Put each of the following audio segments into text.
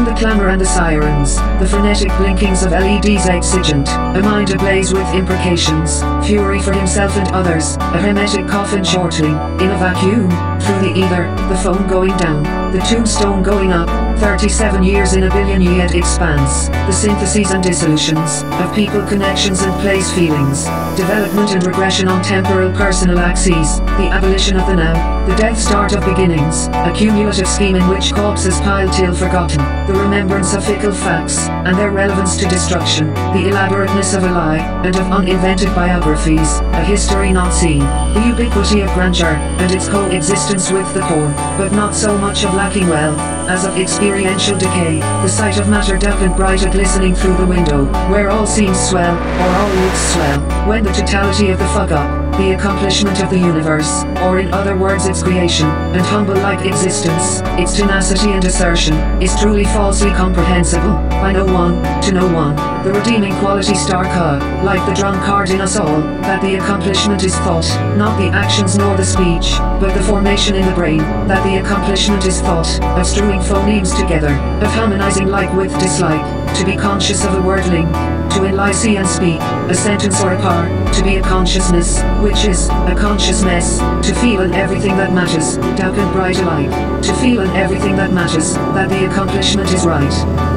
the clamor and the sirens, the frenetic blinkings of LEDs exigent, a mind ablaze with imprecations, fury for himself and others, a hermetic coffin chortling, in a vacuum, through the ether, the phone going down, the tombstone going up, 37 years in a billion-year expanse, the syntheses and dissolutions, of people connections and place feelings, development and regression on temporal personal axes, the abolition of the now, the death start of beginnings, a cumulative scheme in which corpses pile till forgotten, the remembrance of fickle facts, and their relevance to destruction, the elaborateness of a lie, and of uninvented biographies, a history not seen, the ubiquity of grandeur, and its coexistence with the core, but not so much of lacking well, as of experiential decay, the sight of matter dark and bright glistening through the window, where all seems swell, or all looks swell, when the totality of the fuck-up, the accomplishment of the universe, or in other words its creation, and humble-like existence, its tenacity and assertion, is truly falsely comprehensible, by no one, to no one, the redeeming quality like the drunkard in us all, that the accomplishment is thought, not the actions nor the speech, but the formation in the brain, that the accomplishment is thought, of strewing phonemes together, of harmonizing like with dislike, to be conscious of a wordling, to enlice and speak, a sentence or a par, to be a consciousness, which is, a conscious mess, to feel in everything that matters, dark and bright alike, to feel in everything that matters, that the accomplishment is right.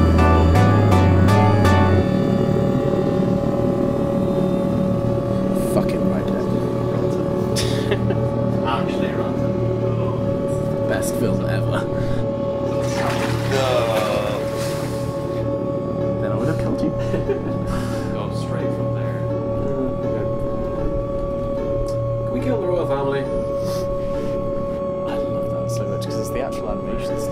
Fucking right there. Actually, Ronson. Best film ever. Then I would have killed you. Go straight from there. Can we kill the royal family? I love that so much because it's the actual animation